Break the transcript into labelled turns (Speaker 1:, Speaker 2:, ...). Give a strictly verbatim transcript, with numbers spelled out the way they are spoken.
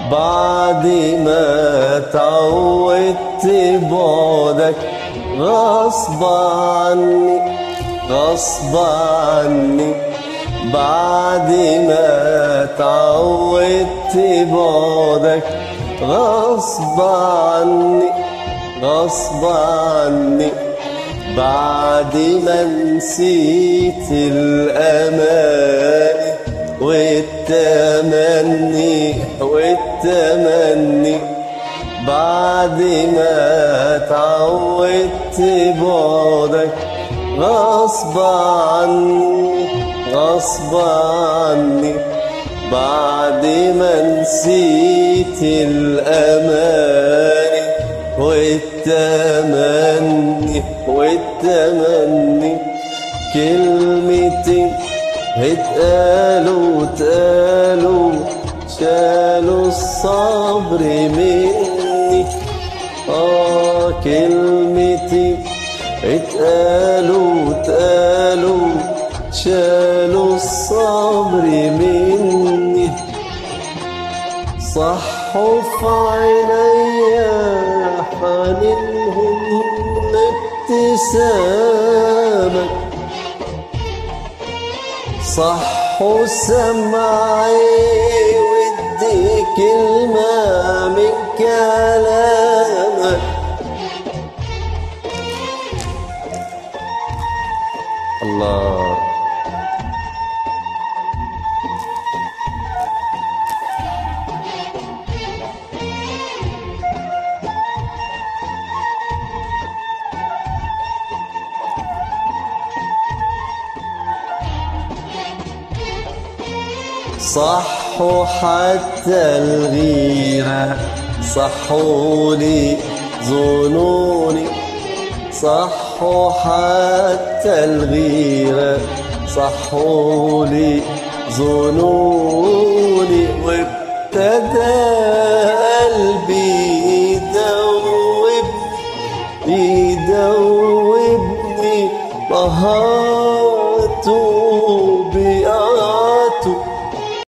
Speaker 1: بعد ما تعودت بعدك غصب عني غصب عني. بعد ما تعودت بعدك غصب عني غصب عني. بعد ما نسيت الأماني والتمني والتمني. بعد ما تعودت بعدك غصب عني غصب عني. بعد ما نسيت الأماني والتمني والتمني. كلمتين اتقالوا اتقالوا شالوا الصبر مني. اه كلمتين اتقالوا اتقالوا شالوا الصبر مني. صحوا في عينيا حنينهم ابتسامك. صحوا سمعي ودي كلمة من كلامك. الله. صحوا حتى الغيرة صحوا لي ظنوني. صحوا حتى الغيرة صحوا لي ظنوني. وابتدى قلبي يدوبني يدوبني نهار